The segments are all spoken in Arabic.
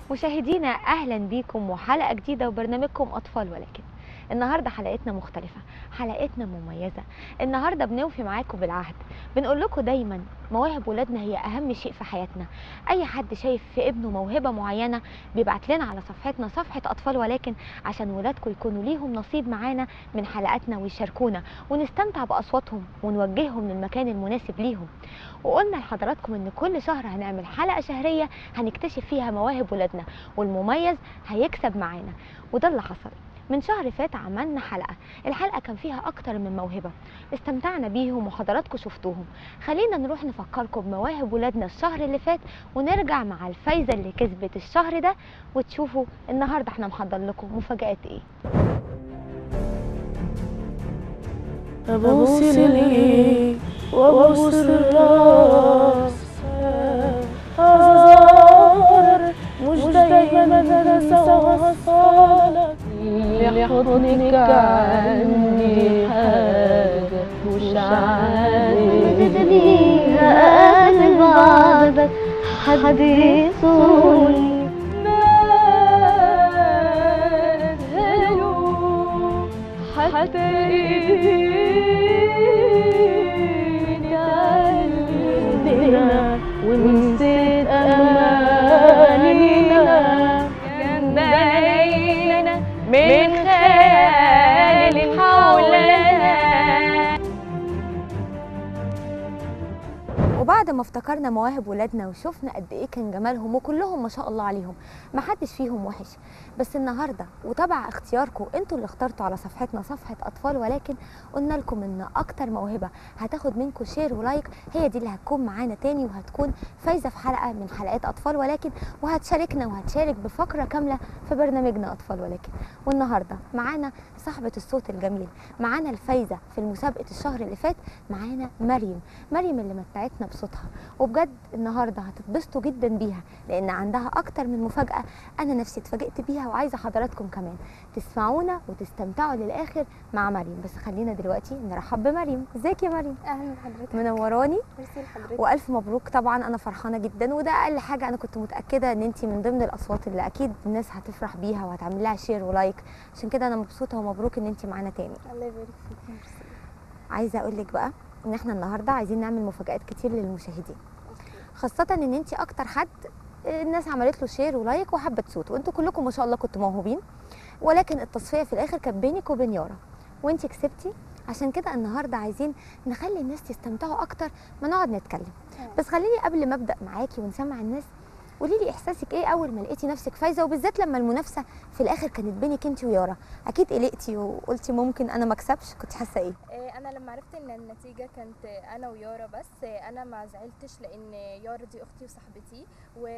مشاهدينا اهلا بيكم وحلقه جديده وبرنامجكم اطفال ولكن. النهارده حلقتنا مختلفه، حلقتنا مميزه. النهارده بنوفي معاكم بالعهد، بنقول لكم دايما مواهب ولادنا هي اهم شيء في حياتنا. اي حد شايف في ابنه موهبه معينه بيبعت لنا على صفحتنا صفحه اطفال ولكن، عشان ولادكم يكونوا ليهم نصيب معانا من حلقاتنا ويشاركونا ونستمتع باصواتهم ونوجههم للمكان المناسب ليهم. وقلنا لحضراتكم ان كل شهر هنعمل حلقه شهريه هنكتشف فيها مواهب ولادنا، والمميز هيكسب معانا. وده اللي حصل. من شهر فات عملنا الحلقة كان فيها أكتر من موهبة، استمتعنا بيهم وحضراتكم شفتوهم. خلينا نروح نفكركم بمواهب ولادنا الشهر اللي فات ونرجع مع الفايزة اللي كسبت الشهر ده، وتشوفوا النهاردة احنا محضر لكم مفاجآت ايه. أبوس لي وأبوس الراس أزار مش دايما أنسى وصالك لحضنك عندي حاجة مش عادي بدنيها أقابل بعضك حد يصوني حتى ايديك عندنا ونسيت امانينا كان باينة من خيال حولنا. وبعد ما افتكرنا مواهب ولادنا وشفنا قد ايه كان جمالهم وكلهم ما شاء الله عليهم، ما حدش فيهم وحش، بس النهارده وتبع اختياركم انتوا اللي اخترتوا على صفحتنا صفحه اطفال ولكن، قلنا لكم ان اكتر موهبه هتاخد منكم شير ولايك هي دي اللي هتكون معانا تاني، وهتكون فايزه في حلقه من حلقات اطفال ولكن، وهتشاركنا وهتشارك بفقره كامله في برنامجنا اطفال ولكن. والنهارده معانا صاحبه الصوت الجميل، معانا الفايزه في مسابقه الشهر اللي فات، معانا مريم اللي متعتنا بصوتها، وبجد النهارده هتتبسطوا جدا بيها لان عندها اكتر من مفاجاه. انا نفسي اتفاجئت بيها وعايزه حضراتكم كمان تسمعونا وتستمتعوا للاخر مع مريم. بس خلينا دلوقتي نرحب بمريم. ازيك يا مريم؟ أهلا بحضرتك. منوراني. ميرسي لحضرتك. والف مبروك. طبعا انا فرحانه جدا، وده اقل حاجه. انا كنت متاكده ان انت من ضمن الاصوات اللي اكيد الناس هتفرح بيها وهتعمل لها شير ولايك، عشان كده انا مبسوطه ومبروك ان انت معانا تاني. الله يبارك فيك. ميرسي. عايزه اقول لك بقى ان احنا النهارده عايزين نعمل مفاجآت كتير للمشاهدين، خاصه ان انت اكتر حد الناس عملت له شير ولايك وحبت صوته، وانتوا كلكم ما شاء الله كنتوا موهوبين، ولكن التصفيه في الاخر كانت بينك وبين يارا وانت كسبتي. عشان كده النهارده عايزين نخلي الناس يستمتعوا اكتر ما نقعد نتكلم. بس خليني قبل ما ابدا معاكي ونسمع الناس، قولي لي احساسك ايه اول ما لقيتي نفسك فايزه، وبالذات لما المنافسه في الاخر كانت بينك انت ويارا. اكيد قلقتي وقلتي ممكن انا ما اكسبش، كنت حاسه ايه؟ انا لما عرفت ان النتيجه كانت انا ويارا بس، انا ما زعلتش لان يارا دي اختي وصاحبتي،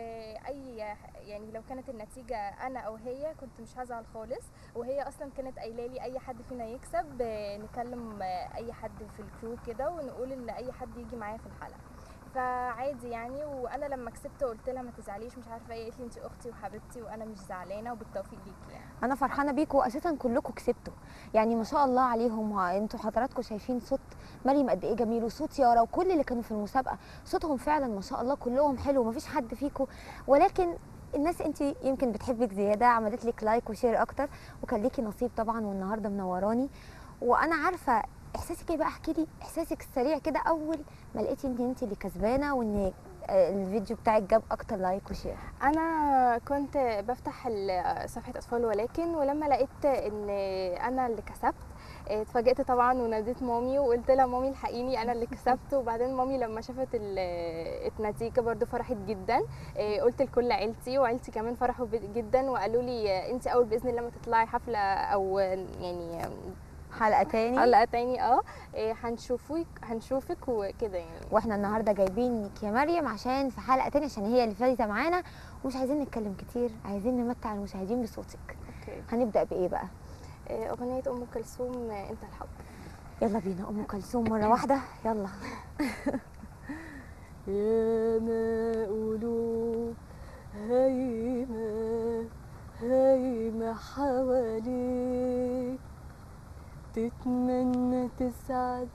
واي يعني لو كانت النتيجه انا او هي كنت مش هزعل خالص. وهي اصلا كانت قايله لي اي حد فينا يكسب نكلم اي حد في الكرو كده ونقول ان اي حد يجي معايا في الحلقه، فعادي يعني. وانا لما كسبت قلت لها ما تزعليش مش عارفه ايه، قالت لي انت اختي وحبيبتي وانا مش زعلانه وبالتوفيق ليكي يعني. انا فرحانه بيكم، اساسا كلكم كسبتوا يعني ما شاء الله عليهم. انتوا حضراتكم شايفين صوت مريم قد ايه جميل، وصوت يارا وكل اللي كانوا في المسابقه صوتهم فعلا ما شاء الله كلهم حلو، مفيش حد فيكم. ولكن الناس انت يمكن بتحبك زياده عملت لك لايك وشير اكتر، وكان ليكي نصيب طبعا، والنهارده منوراني وانا عارفه احساسك ايه. بقى احكي لي احساسك السريع كده اول ما لقيتي ان انت اللي كسبانه وان الفيديو بتاعك جاب اكتر لايك وشير. انا كنت بفتح صفحه اطفال ولكن، ولما لقيت ان انا اللي كسبت اتفاجئت طبعا وناديت مامي وقلت لها مامي الحقيني انا اللي كسبت. وبعدين مامي لما شافت النتيجه برضو فرحت جدا. قلت لكل عيلتي وعيلتي كمان فرحوا جدا وقالوا لي انت اول باذن الله ما تطلعي حفله او يعني حلقه تاني هنشوفك وكده يعني. واحنا النهارده جايبينك يا مريم عشان في حلقه تانية، عشان هي اللي فايزه معانا، ومش عايزين نتكلم كتير، عايزين نمتع المشاهدين بصوتك. اوكي. هنبدا بايه بقى؟ اغنيه ام كلثوم انت الحب. يلا بينا ام كلثوم مره واحده، يلا. يا ما قلوب هايمة هايمة حواليك تتمنى تسعد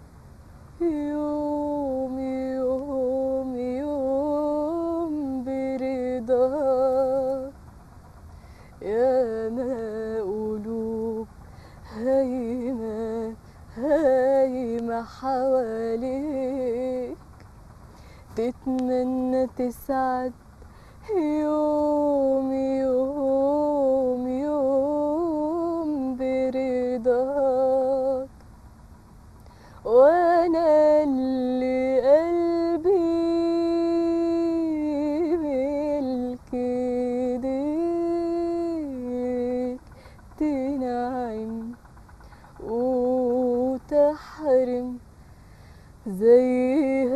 يوم يوم يوم برضاك تسعد يوم يوم يوم برضاك، وانا اللي قلبي ملك ايديك تنعم وتحرم زي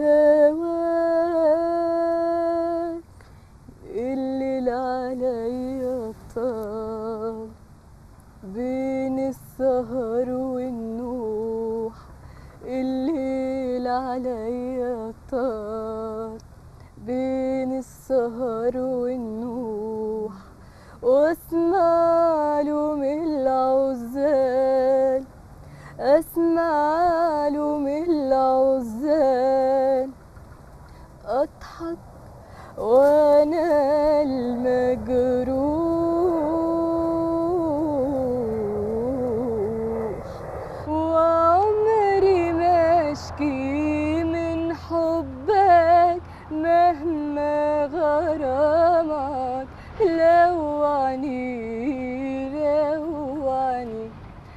هواك. الليل عليا طال بين السهر والنوح، الليل عليا طال بين السهر والنوح، واسمع له من العزال، اسمع له من العزال، اضحك وانا المجروح، وعمري ما اشكي من حبك مهما غرامك لوعني لوعني،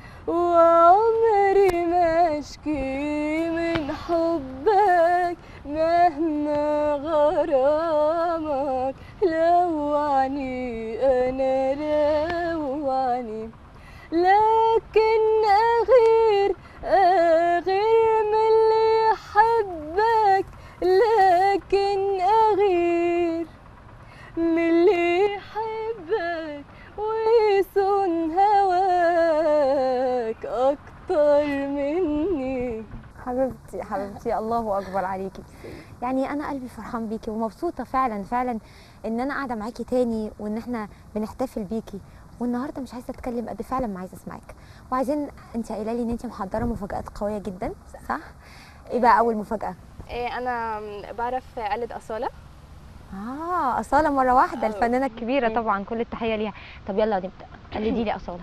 وعمري ما اشكي من حبك مهما غرامك لوعني انا لوعني، لكن اغير من اللي يحبك، لكن اغير من اللي يحبك ويصون هواك اكتر مني. حبيبتي حبيبتي، الله اكبر عليكي. يعني انا قلبي فرحان بيكي ومبسوطه فعلا فعلا ان انا قاعده معاكي تاني، وان احنا بنحتفل بيكي. والنهارده مش عايزه اتكلم قد فعلا ما عايزه اسمعك، وعايزين، انت قايله لي ان انت محضره مفاجآت قويه جدا، صح؟ ايه بقى اول مفاجاه؟ انا بعرف اقلد اصاله. اصاله مره واحده، الفنانه الكبيره طبعا، كل التحيه ليها. طب يلا نبدا، قلدي لي اصاله.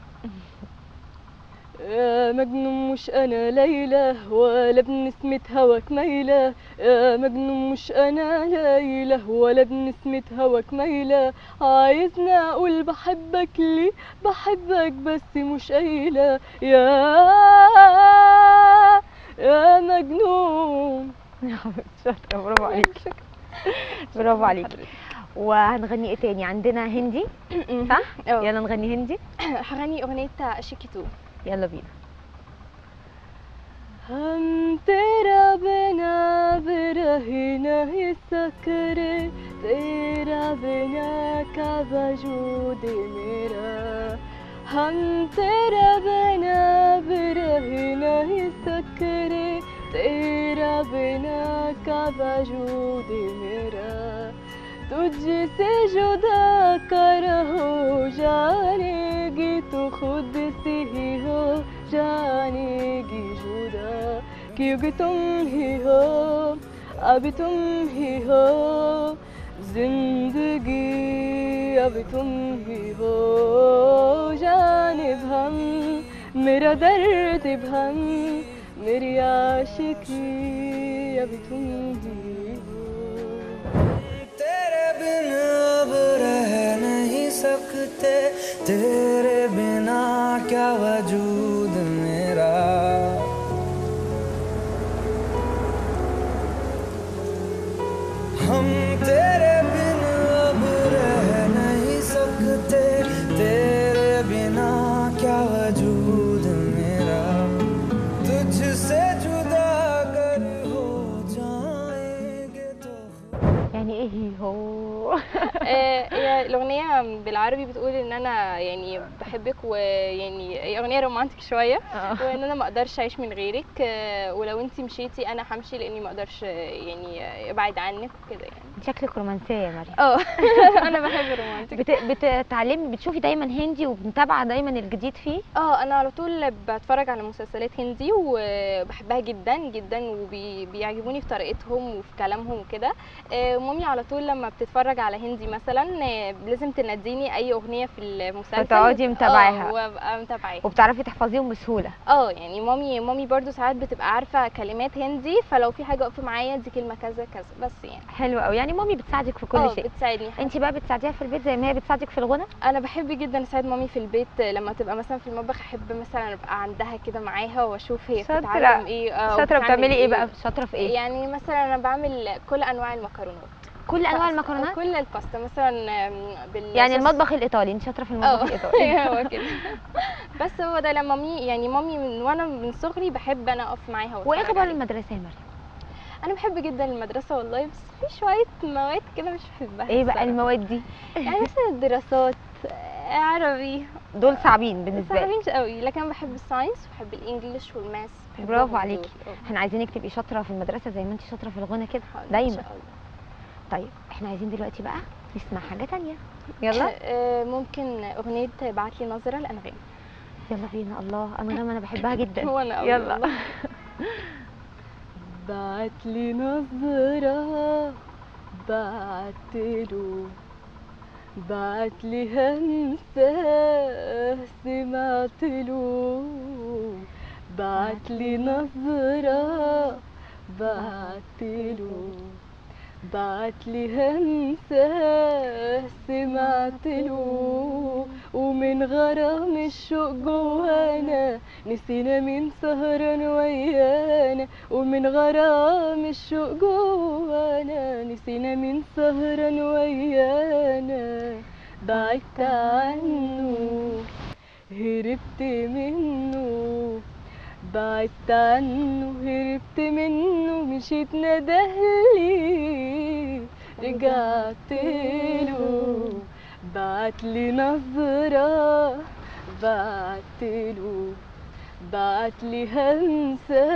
يا مجنون مش انا ليلى ولا بنسمة هواك ميلة، يا مجنون مش انا ليلى ولا بنسمة هواك ميلة، عايزني اقول بحبك ليه بحبك بس مش قايلة، يا مجنون. يا حبيبتي شاطره، برافو عليكي. برافو عليكي. وهنغني ايه تاني؟ عندنا هندي صح؟ يلا نغني هندي. هغني اغنيه اشيكي 2. يلا بينا. हम तेरा बिना बिरही नहीं सकते, तेरा बिना का वजूद मेरा, हम तेरा बिना बिरही नहीं सकते, तेरा बिना का वजूद मेरा, तुझसे जुदा कर हो जानेगी तो खुद से ही हो जानेगी जुदा, क्योंकि तुम ही हो अब तुम ही हो जिंदगी, अब तुम ही हो जानिब हम, मेरा दर्द भम मेरी आशिकी, अब तुम ही हो। तेरे बिना अब रह नहीं सकते, तेरे बिना क्या वजूद मेरा, हम तेरे बिना अब रह नहीं सकते, तेरे बिना क्या वजूद मेरा, तुझसे जुदा अगर हो जाएंगे तो। يعني ايه هو؟ هي الاغنيه بالعربي بتقول ان انا يعني بحبك، ويعني هي اغنيه رومانتك شويه، وان انا ما اقدرش اعيش من غيرك، ولو انت مشيتي انا همشي لاني ما اقدرش يعني ابعد عنك وكده يعني. شكلك رومانسيه يا مريم. انا بحب الرومانتك. بتتعلمي، بتشوفي دايما هندي ومتابعه دايما الجديد فيه؟ انا على طول بتفرج على مسلسلات هندي وبحبها جدا جدا، وبيعجبوني في طريقتهم وفي كلامهم وكده. مامي على طول لما بتتفرج على هندي مثلا لازم تناديني اي اغنيه في المسلسل فتقعدي متابعاها وابقى متابعاها، وبتعرفي تحفظيهم بسهوله. يعني مامي برضو ساعات بتبقى عارفه كلمات هندي، فلو في حاجه واقفه معايا دي كلمه كذا كذا بس يعني. حلو قوي. يعني يعني مامي بتساعدك في كل شيء. بتساعدني. انت بقى بتساعديها في البيت زي ما هي بتساعدك في الغنى؟ انا بحب جدا اساعد مامي في البيت، لما تبقى مثلا في المطبخ احب مثلا ابقى عندها كده معاها واشوف هي شاطرة. بتتعلم ايه. شاطره، وبتعمل بتعملي ايه بقى؟ شاطره في ايه؟ يعني مثلا انا بعمل كل انواع المكرونات، كل انواع المكرونات؟ كل الباستا مثلا يعني المطبخ الايطالي، انت شاطره في المطبخ الايطالي. هو كده. بس هو ده لما مامي من وانا من صغري بحب انا اقف معاها وايه واتفرج اخبار عليها. المدرسه يا مريم؟ انا بحب جدا المدرسه والله، بس في شويه مواد كده مش بحبها. ايه بقى الصراحة. المواد دي؟ يعني مثلا الدراسات، عربي، دول صعبين بالنسبه لي. صعبين قوي، لكن انا بحب الساينس وبحب الانجليش والماس. برافو عليكي. احنا عايزينك تبقي شاطره في المدرسه زي ما انت شاطره في الغنى كده دايما ان شاء الله. طيب احنا عايزين دلوقتي بقى نسمع حاجه تانية. يلا. ممكن اغنيه بعتلي نظره الانغام. يلا بينا. الله، انغام انا بحبها جدا. وانا يلا. بعتلي نظره بعتله، بعتلي همسة سمعتله، بعتلي نظرة بعتله، بعتلي همسة سمعتله، ومن غرام الشوق جوانا نسينا مين سهران ويانا، ومن غرام الشوق جوانا نسينا مين سهران ويانا، بعدت عنه هربت منه، بعدت عنه هربت منه، مشيت ندهلي رجعت له، بعتلي نظرة بعتله، بعتلي همسة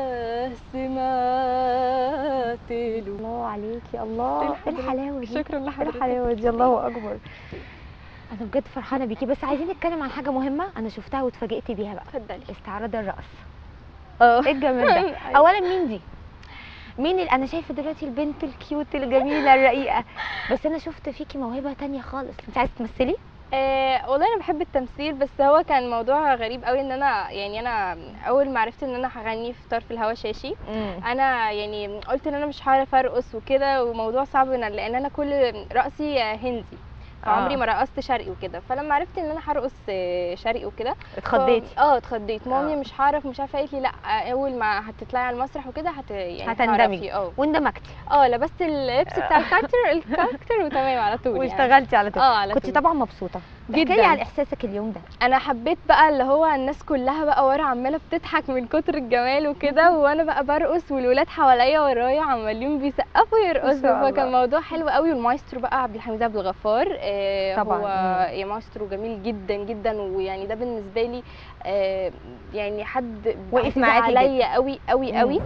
سمعتله. الله عليكي. الله، ايه الحلاوه دي؟ شكرا لحضرتك. ايه الحلاوه دي؟ الله اكبر. انا بجد فرحانه بيكي، بس عايزين نتكلم عن حاجه مهمه انا شفتها واتفاجئت بيها بقى. اتفضلي. استعراض الرقص. ايه الجمال ده؟ اولا مين دي؟ مين انا شايفه دلوقتي البنت الكيوت الجميله الرقيقه، بس انا شفت فيكي موهبه تانية خالص. انت عايزه تمثلي؟ والله انا بحب التمثيل، بس هو كان موضوع غريب قوي ان انا اول ما عرفت ان انا هغني في طرف الهوا شاشي، انا يعني قلت ان انا مش هعرف ارقص وكده، وموضوع صعب لان انا كل رقصي هندي، فعمري ما رقصت شرقي وكده. فلما عرفت ان انا هرقص شرقي وكده اتخضيتي؟ اتخضيت. مامي مش هعرف مش عارفه، قالت لي لا اول ما هتطلعي على المسرح وكده يعني هتندمجي. واندمجتي؟ لبست اللبس بتاع الكاركتر وتمام على طول واشتغلتي على طول. على كنت طول. طبعا مبسوطه جدا. احكي لي عن احساسك اليوم ده. انا حبيت بقى اللي هو الناس كلها بقى ورا عماله بتضحك من كتر الجمال وكده، وانا بقى برقص والولاد حواليا ورايا عمالين بيسقفوا يرقصوا، فكان موضوع حلو قوي. والمايسترو بقى عبد الحميد عبد الغفار، طبعا هو يا مايسترو جميل جدا جدا، ويعني ده بالنسبه لي يعني حد وقف معاكي عليا قوي قوي قوي.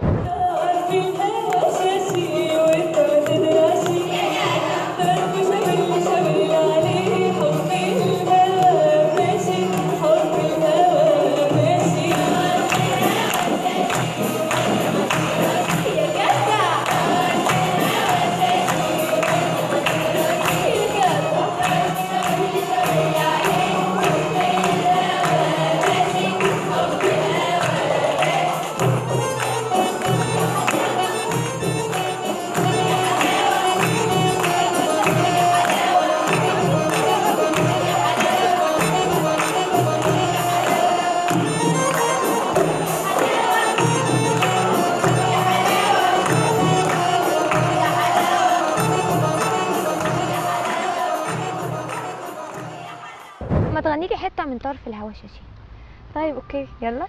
ما تغني لي حته من طرف الهوا شاشي. طيب اوكي يلا.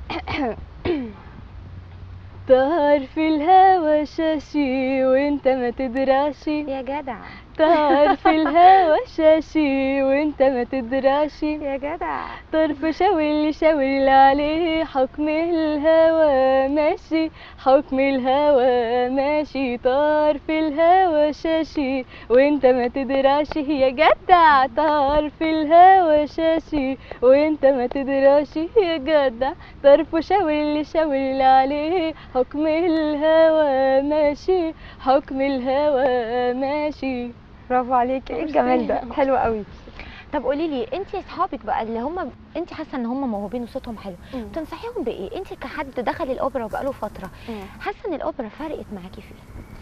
طرف الهوا شاشي وانت ما تدراشي، يا جدع. طرف الهوا شاشي وانت ما تدراشي، يا جدع. طرف شاور عليه حكم الهوى ماشي، حكم الهوى ماشي، طرف الهوى شاشي وانت ما تدراشي، يا جدع طرف الهوى شاشي وانت ما تدراشي، يا جدع طرف شاور عليه حكم الهوى ماشي، حكم الهوى ماشي. برافو عليكي. ايه الجمال ده؟ حلو قوي. طب قولي لي، انت اصحابك بقى اللي هم انت حاسه ان هم موهوبين وصوتهم حلو، تنصحيهم بايه؟ انت كحد دخل الاوبرا وبقاله فتره، حاسه ان الاوبرا فرقت معاكي فيه؟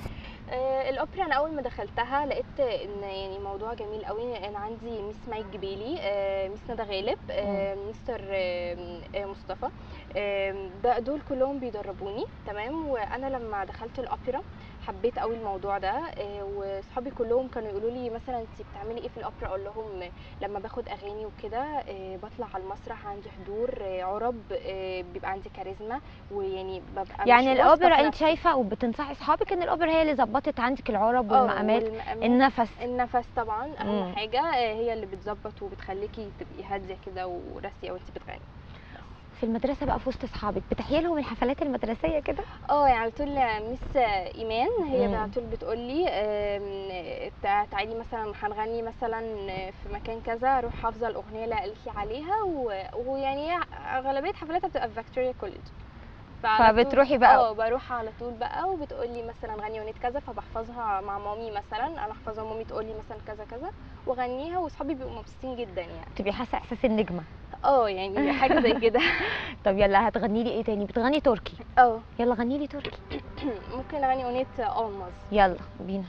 الاوبرا انا اول ما دخلتها لقيت ان يعني موضوع جميل قوي. انا عندي ميس ماي الجبيلي، ميس ندى غالب، مستر مصطفى، دول كلهم بيدربوني تمام. وانا لما دخلت الاوبرا حبيت قوي الموضوع ده. وصحابي كلهم كانوا يقولوا لي مثلا انت بتعملي ايه في الاوبرا؟ اقول لهم لما باخد اغاني وكده بطلع على المسرح عندي حضور عرب، بيبقى عندي كاريزما، ويعني ببقى مش يعني واثقة الاوبرا في انت نفسي. شايفه وبتنصحي اصحابك ان الاوبرا هي اللي ظبطت عندك العرب والمقامات، والمقامات، النفس؟ النفس طبعا اهم مم. حاجه. هي اللي بتظبط وبتخليكي تبقي هاديه كده وراسيه وانت بتغني. في المدرسه بقى في وسط اصحابك بتحيي لهم الحفلات المدرسيه كده؟ يعني على طول ميس ايمان هي مم. على طول بتقول لي تعالي مثلا هنغني مثلا في مكان كذا، اروح حافظه الاغنيه اللي قالت لي عليها. ويعني هي اغلبيه حفلاتها بتبقى في فيكتوريا كوليدج، فبتروحي بقى؟ بروح على طول بقى، وبتقولي مثلا غني اغنيه كذا، فبحفظها مع مامي مثلا، انا احفظها مامي تقولي مثلا كذا كذا واغنيها، واصحابي بيبقوا مبسوطين جدا يعني. تبقي حاسه احساس النجمه؟ يعني حاجه زي كده. طب يلا هتغني لي ايه تاني؟ بتغني تركي؟ يلا غني لي تركي. ممكن اغني اغنيه الماظ. يلا بينا.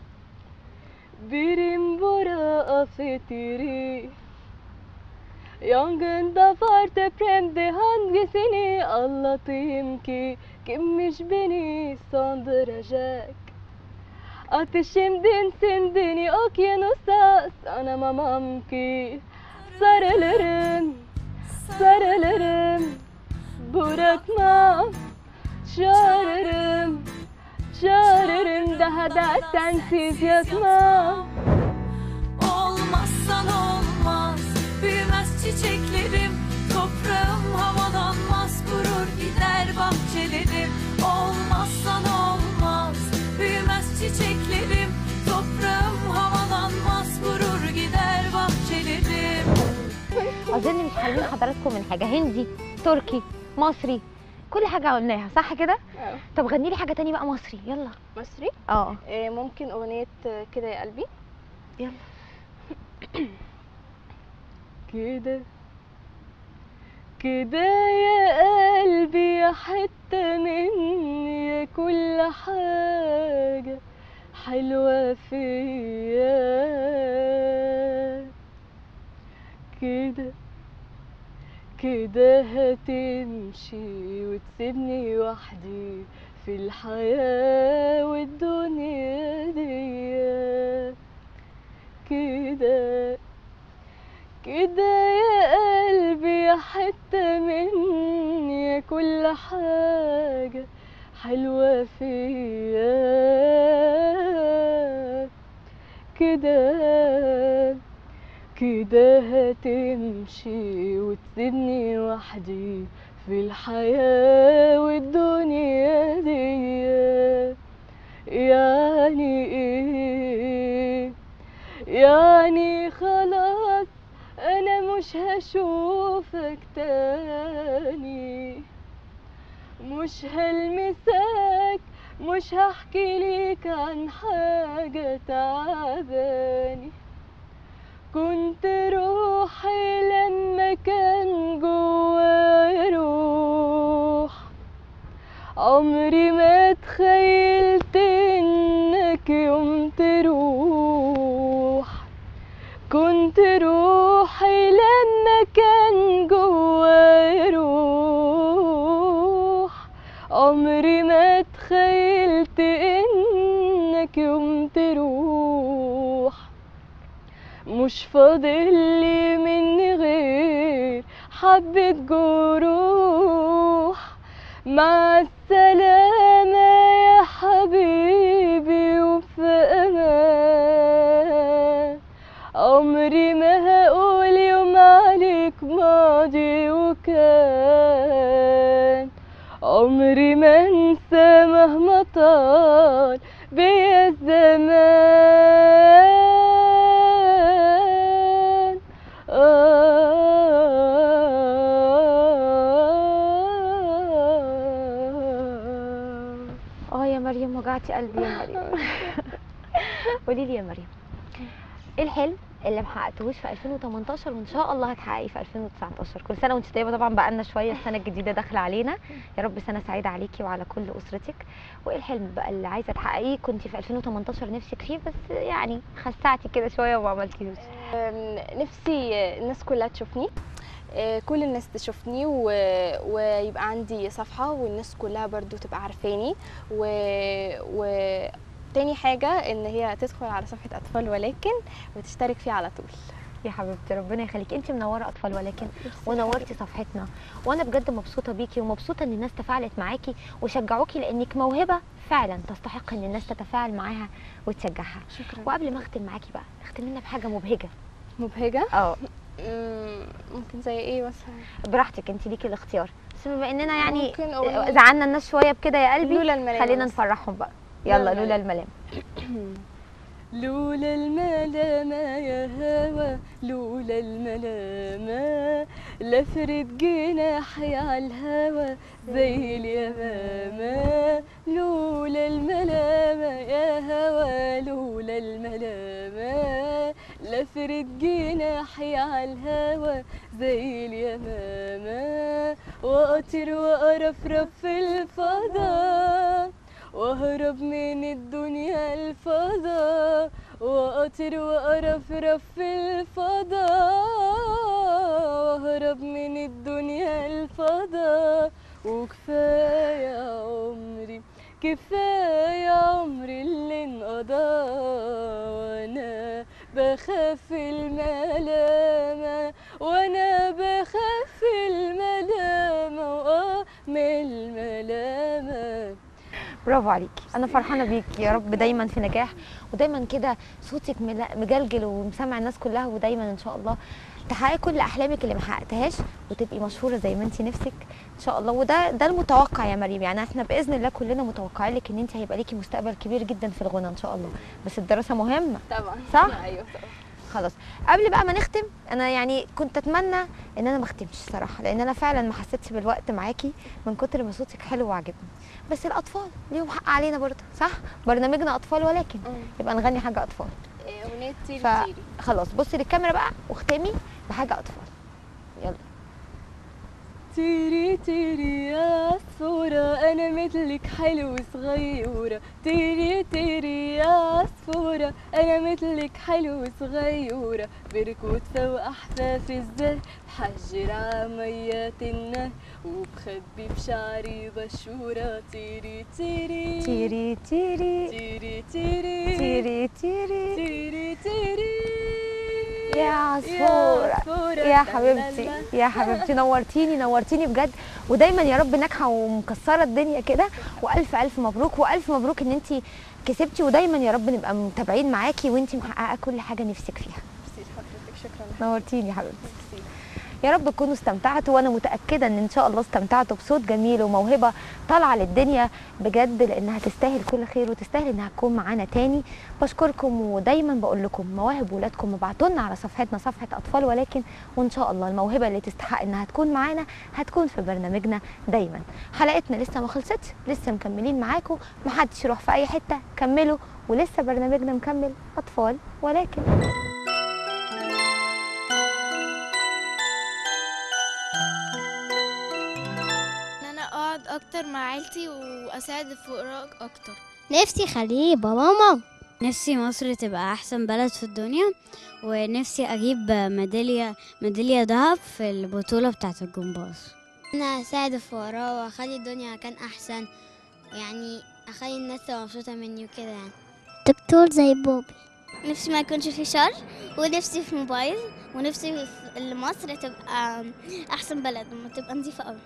Birim bora afetiri, yangında var depremde hangisini anlatayım ki, kimmiş beni söndürecek? Ateşimden sendini okyanusa sanamam ki, sarılırım, sarılırım, bırakmam, çağırırım, çağırırım, daha da sensiz yatmam. Olmazsan olmaz, büyümez çiçeklerim, toprağım havalanmaz, kurur gider bahçelerim. Olmazsan olmaz, büyümez çiçeklerim, toprağım havalanmaz, kurur gider bahçelerim. اظن مش حابين حضراتكم من حاجه، هندي، تركي، مصري، كل حاجه قلناها صح كده؟ طب غني لي حاجه تاني بقى مصري يلا. مصري؟ ممكن اغنيه كده يا قلبي. يلا. كده كده يا قلبي يا حتة مني، يا كل حاجة حلوة فيا. كده كده هتمشي وتسيبني وحدي في الحياة والدنيا دي. كده كده يا قلبي يا حتة مني، يا كل حاجة حلوة فيا. كده كده هتمشي وتسيبني وحدي في الحياة والدنيا دي. يعني ايه؟ يعني خلاص انا مش هشوفك تاني، مش هلمسك، مش هحكي ليك عن حاجة تعباني. كنت روحي لما كان جوايا روح، عمري ما تخيلت انك يوم تروح. كنت روحي لما كان جوايا روح، عمري ما تخيلت انك يوم تروح. مش فاضلي مني غير حبة جروح. مع السلامة يا حبيبي وفي أمان، عمري ما هقول يوم عليك ماضي وكان. عمري ما انسى مهما طال بيا الزمان. يا مريم وجعتي قلبي يا مريم. قولي لي يا مريم، ايه الحلم اللي محققتهوش في 2018 وان شاء الله هتحققيه في 2019؟ كل سنه وانت طيبه. طبعا بقالنا شويه، السنه الجديده داخله علينا، يا رب سنه سعيده عليكي وعلى كل اسرتك. وايه الحلم بقى اللي عايزه تحققيه كنت في 2018 نفسك فيه بس يعني خسعتي كده شويه وما عملتيهوش؟ نفسي الناس كلها تشوفني، كل الناس تشوفني ويبقى عندي صفحة والناس كلها برضو تبقى عارفاني تاني حاجة ان هي تدخل على صفحة اطفال ولكن وتشترك فيها على طول. يا حبيبتي ربنا يخليكي، انت منوره اطفال ولكن ونورتي صفحتنا، وانا بجد مبسوطه بيكي ومبسوطه ان الناس تفاعلت معاكي وشجعوكي لانك موهبه فعلا تستحق ان الناس تتفاعل معاها وتشجعها. شكرا. وقبل ما اختم معاكي بقى، اختم لنا بحاجه مبهجه. مبهجة؟ ممكن زي ايه مثلا؟ براحتك، انت ليكي الاختيار، بس بما اننا يعني ممكن زعلنا الناس شويه بكده يا قلبي، لولا الملامة خلينا نفرحهم بقى. يلا لولا الملامة. لولا الملامة يا هوا، لولا الملامة لفرد جناحي على الهوا زي اليمامة. لولا الملامة يا هوا، لولا الملامة لفرد جناحي على الهوا زي اليمامة. واطير وارفرف في الفضاء واهرب من الدنيا الفضاء، واطير وارفرف في الفضاء واهرب من الدنيا الفضاء. وكفايه عمري، كفايه عمري اللي انقضى وانا بخاف الملامه، وانا بخاف الملامه من الملامه. برافو عليكي، انا فرحانه بيكي، يا رب دايما في نجاح ودايما كده صوتك مجلجل ومسمع الناس كلها، ودايما ان شاء الله تحققي كل احلامك اللي ما حققتهاش وتبقي مشهوره زي ما انت نفسك ان شاء الله. وده المتوقع يا مريم، يعني احنا باذن الله كلنا متوقعين لك ان انت هيبقى ليكي مستقبل كبير جدا في الغنى ان شاء الله، بس الدراسه مهمه طبعا. صح؟ ايوه طبعا. خلاص قبل بقى ما نختم، انا يعني كنت اتمنى ان انا ما اختمش صراحه، لان انا فعلا ما حسيتش بالوقت معاكي من كتر ما صوتك حلو وعجبني، بس الاطفال ليهم حق علينا برضه صح؟ برنامجنا اطفال ولكن يبقى نغني حاجه اطفال. اغنيه تيري تيري. خلاص بصي للكاميرا بقى واختمي بحاجه اطفال. يلا. تيري تيري يا عصفورة أنا مثلك حلو صغيورة، تيري تيري يا عصفورة أنا مثلك حلو صغيورة، بركض فوق أحفاف الزهر بحجر عميات النهر وبخبي بشعري بشورة. تيري تيري تيري تيري تيري تيري تيري تيري تيري تيري يا عصفورة يا حبيبتي يا حبيبتي، نورتيني بجد، ودايما يا رب ناجحه ومكسره الدنيا كده، والف الف مبروك، والف مبروك ان انت كسبتي، ودايما يا رب نبقى متابعين معاكي وانت محققه كل حاجه نفسك فيها. ميرسي لحضرتك، شكرا. نورتيني يا حبيبتي. يا رب تكونوا استمتعتوا، وانا متاكده ان شاء الله استمتعتوا بصوت جميل وموهبه طالعه للدنيا بجد، لانها تستاهل كل خير وتستاهل انها تكون معانا تاني. بشكركم، ودايما بقول لكم مواهب ولادكم ابعتوا لنا على صفحتنا صفحه اطفال ولكن، وان شاء الله الموهبه اللي تستحق انها تكون معانا هتكون في برنامجنا دايما. حلقتنا لسه ما خلصتش، لسه مكملين معاكم، محدش يروح في اي حته، كملوا ولسه برنامجنا مكمل اطفال ولكن. اقعد اكتر مع عيلتي واساعد الفقراء اكتر. نفسي خليه بابا وماما. نفسي مصر تبقى احسن بلد في الدنيا، ونفسي اجيب ميدالية ذهب في البطولة بتاعة الجمباز. انا اساعد الفقراء واخلي الدنيا مكان احسن، يعني اخلي الناس تبقى مبسوطة مني وكده، يعني دكتور زي بوبي. نفسي ما يكونش في شر، ونفسي في موبايل، ونفسي في مصر تبقى احسن بلد وتبقى نظيفة قوي.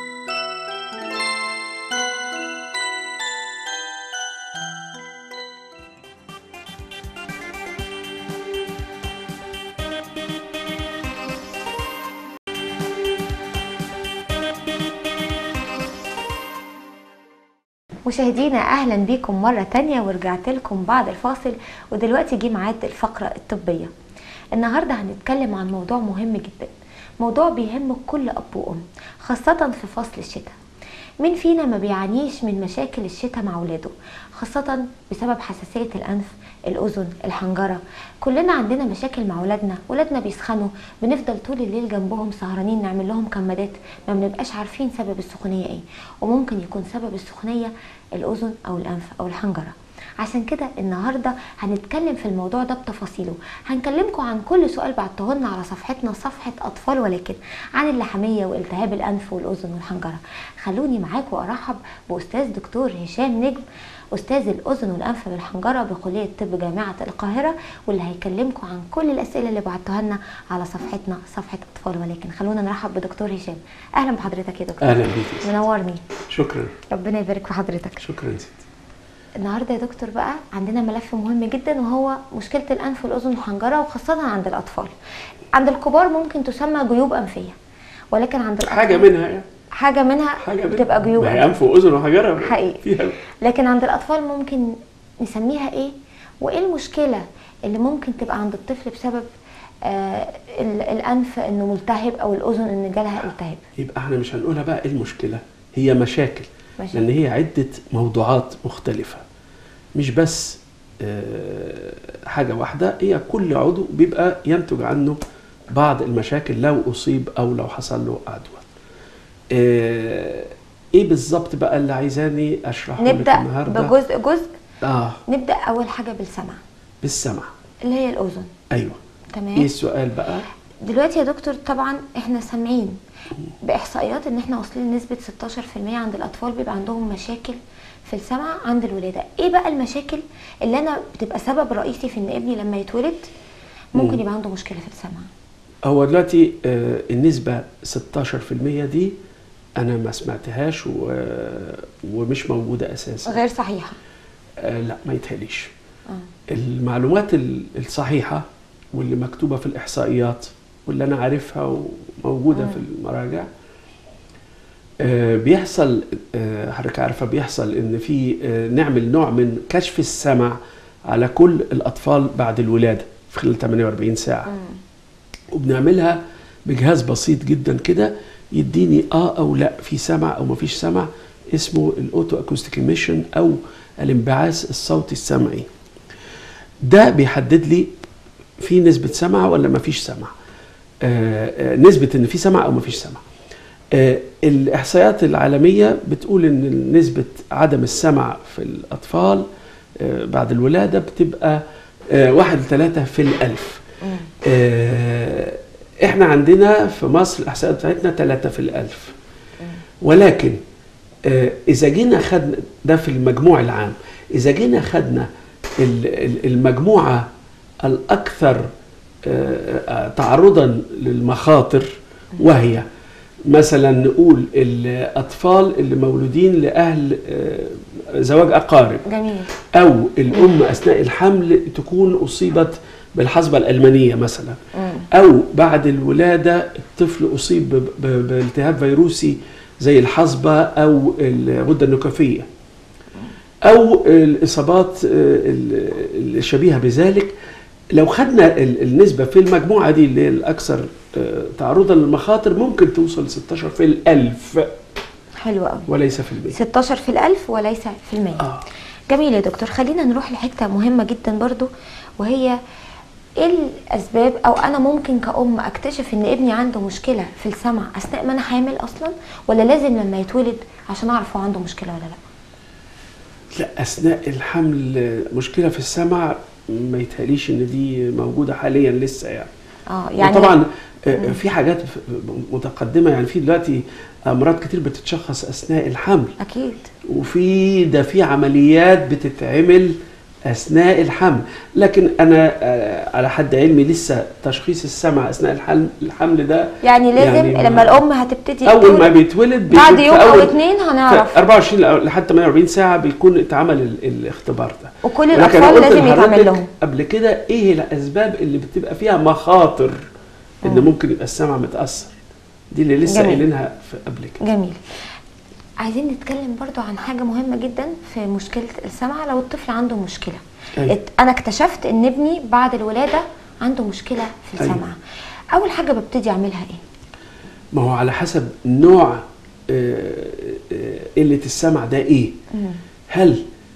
مشاهدينا اهلا بيكم مره تانية، ورجعت لكم بعد الفاصل، ودلوقتي جه ميعاد الفقره الطبيه. النهارده هنتكلم عن موضوع مهم جدا، موضوع بيهم كل اب وام خاصه في فصل الشتاء. مين فينا ما بيعانيش من مشاكل الشتاء مع ولاده، خاصة بسبب حساسية الأنف، الأذن، الحنجرة. كلنا عندنا مشاكل مع ولادنا بيسخنوا، بنفضل طول الليل جنبهم سهرانين نعمل لهم كمادات، ما بنبقاش عارفين سبب السخونية ايه، وممكن يكون سبب السخونية الأذن أو الأنف أو الحنجرة. عشان كده النهاردة هنتكلم في الموضوع ده بتفاصيله. هنكلمكم عن كل سؤال بعتهولنا على صفحتنا، صفحة أطفال ولكن، عن اللحمية والتهاب الأنف والأذن والحنجرة. خلوني معاكم أرحب بأستاذ دكتور هشام نجم، أستاذ الأذن والأنف والحنجرة بكلية طب جامعة القاهرة، واللي هيكلمكم عن كل الأسئلة اللي بعتوها لنا على صفحتنا، صفحة أطفال ولكن. خلونا نرحب بدكتور هشام. أهلا بحضرتك يا دكتور. أهلا بيك. منورني. شكرا. ربنا يبارك في حضرتك. شكرا ستي. النهارده يا دكتور بقى عندنا ملف مهم جدا، وهو مشكله الانف والاذن والحنجره، وخاصه عند الاطفال. عند الكبار ممكن تسمى جيوب انفيه، ولكن عند الاطفال حاجه منها بتبقى جيوب انفيه. انف واذن وحنجره حقيقي فيها. لكن عند الاطفال ممكن نسميها ايه؟ وايه المشكله اللي ممكن تبقى عند الطفل بسبب الانف انه ملتهب او الاذن ان جالها التهاب؟ يبقى احنا مش هنقولها بقى ايه المشكله، هي مشاكل. لأن هي عدة موضوعات مختلفة، مش بس حاجة واحدة. هي كل عضو بيبقى ينتج عنه بعض المشاكل لو أصيب أو لو حصل له عدوى. إيه بالظبط بقى اللي عايزاني أشرحه لك النهاردة؟ نبدأ بجزء. نبدأ أول حاجة بالسمع اللي هي الأذن. أيوة. تمام. إيه السؤال بقى؟ دلوقتي يا دكتور طبعا احنا سامعين باحصائيات ان احنا واصلين لنسبه 16% عند الاطفال بيبقى عندهم مشاكل في السمع عند الولاده. ايه بقى المشاكل اللي انا بتبقى سبب رئيسي في ان ابني لما يتولد ممكن يبقى عنده مشكله في السمع؟ هو دلوقتي النسبه 16% دي انا ما سمعتهاش ومش موجوده اساسا، غير صحيحه. لا ما يتهيأليش. المعلومات الصحيحه واللي مكتوبه في الاحصائيات واللي انا عارفها وموجوده في المراجع، بيحصل حضرتك عارفه بيحصل ان في نعمل نوع من كشف السمع على كل الاطفال بعد الولاده في خلال 48 ساعه. وبنعملها بجهاز بسيط جدا كده يديني او لا في سمع او ما فيش سمع، اسمه الاوتو اكوستيك ايميشن او الانبعاث الصوتي السمعي. ده بيحدد لي في نسبه سمع ولا ما فيش سمع، نسبة ان في سمع او ما فيش سمع. الاحصائيات العالمية بتقول ان نسبة عدم السمع في الاطفال بعد الولادة بتبقى 1.3 في الألف. احنا عندنا في مصر الاحصائيات بتاعتنا 3 في الألف. ولكن اذا جينا خدنا ده في المجموع العام، اذا جينا خدنا المجموعة الاكثر تعرضا للمخاطر، وهي مثلا نقول الاطفال اللي مولودين لاهل زواج اقارب. جميل. او الام اثناء الحمل تكون اصيبت بالحصبه الالمانيه مثلا، او بعد الولاده الطفل اصيب بالتهاب فيروسي زي الحصبه او الغده النخاميه، او الاصابات الشبيهه بذلك. لو خدنا النسبة في المجموعة دي اللي هي الأكثر تعرضا للمخاطر ممكن توصل 16 في الألف. حلو قوي. وليس في المية. 16 في الألف وليس في المية. جميل يا دكتور. خلينا نروح لحتة مهمة جدا برضو، وهي ايه الأسباب، أو أنا ممكن كأم أكتشف إن ابني عنده مشكلة في السمع أثناء ما أنا حامل أصلا، ولا لازم لما يتولد عشان أعرف هو عنده مشكلة ولا لأ؟ لا، أثناء الحمل مشكلة في السمع ما يتهيأليش ان دي موجوده حاليا لسه يعني طبعا في حاجات متقدمه، يعني في دلوقتي امراض كتير بتتشخص اثناء الحمل اكيد، وفي عمليات بتتعمل اثناء الحمل. لكن انا على حد علمي لسه تشخيص السمع اثناء الحمل ده يعني لازم يعني لما الام هتبتدي اول ما بيتولد بعد يوم او 2 هنعرف 24 لحد 48 ساعه بيكون اتعمل الاختبار ده، وكل الاطفال لازم يتعمل لهم. قبل كده ايه الاسباب اللي بتبقى فيها مخاطر ان ممكن يبقى السمع متاثر؟ دي اللي لسه قايلينها قبل كده. جميل. عايزين نتكلم برضو عن حاجة مهمة جدا في مشكلة السمع. لو الطفل عنده مشكلة، أنا اكتشفت إن ابني بعد الولادة عنده مشكلة في السمع، أول حاجة ببتدي أعملها إيه؟ ما هو على حسب نوع قلة السمع ده إيه؟ هل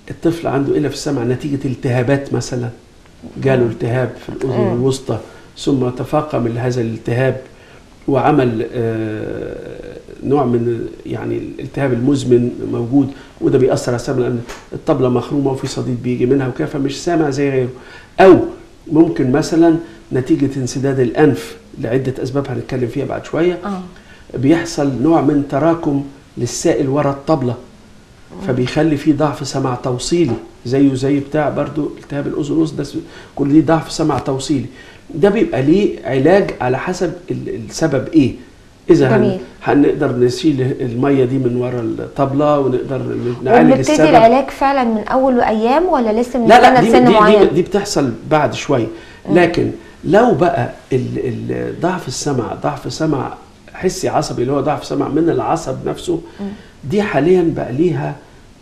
الطفل عنده قله في السمع نتيجه التهابات مثلا، جاله التهاب في الاذن الوسطى ثم تفاقم هذا الالتهاب وعمل نوع من يعني الالتهاب المزمن موجود، وده بيأثر على السمع لأن الطبلة مخرومة وفي صديد بيجي منها وكده فمش سامع زي غيره. أو ممكن مثلا نتيجة انسداد الأنف لعدة أسباب هنتكلم فيها بعد شوية بيحصل نوع من تراكم للسائل ورا الطبلة فبيخلي فيه ضعف سمع توصيلي زيه زي بتاع برضو التهاب الأذن الوسطى، ده كل دي ضعف سمع توصيلي. ده بيبقى ليه علاج على حسب السبب ايه. اذا هنقدر نشيل الميه دي من ورا الطبله ونقدر نعالج السبب. ونبتدي العلاج فعلا من اول ايام ولا لسه من لا سن معين؟ دي بتحصل بعد شويه. لكن لو بقى ضعف السمع ضعف سمع حسي عصبي اللي هو ضعف سمع من العصب نفسه، دي حاليا بقى ليها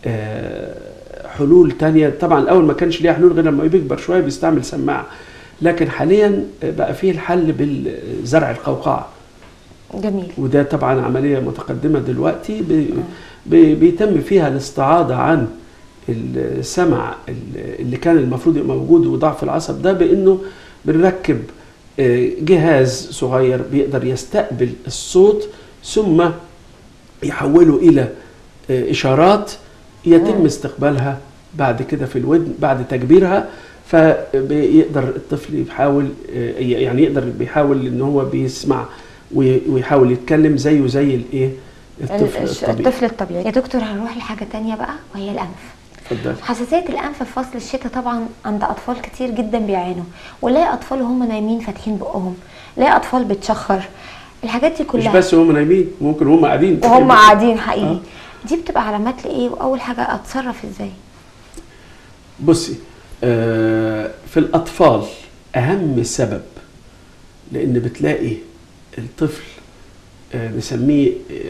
حلول تانية. طبعا الاول ما كانش ليها حلول غير لما بيكبر شويه بيستعمل سماعه، لكن حاليا بقى فيه الحل بالزرع القوقعة. جميل. وده طبعا عملية متقدمة دلوقتي بيتم فيها الاستعاضة عن السمع اللي كان المفروض يبقى موجود وضعف العصب ده، بانه بنركب جهاز صغير بيقدر يستقبل الصوت ثم يحوله الى اشارات يتم استقبالها بعد كده في الودن بعد تكبيرها، فبيقدر الطفل يحاول يعني بيحاول ان هو بيسمع ويحاول يتكلم زيه زي الايه الطفل الطبيعي. يا دكتور هنروح لحاجه تانية بقى وهي الانف. اتفضل. حساسيه الانف في فصل الشتاء طبعا عند اطفال كتير جدا بيعانوا، ونلاقي اطفال وهم نايمين فاتحين بقهم، نلاقي اطفال بتشخر، الحاجات دي كلها. مش بس هم نايمين، ممكن هم قاعدين وهم قاعدين حقيقي. دي بتبقى علامات لايه؟ واول حاجه اتصرف ازاي؟ بصي في الأطفال أهم سبب، لأن بتلاقي الطفل نسميه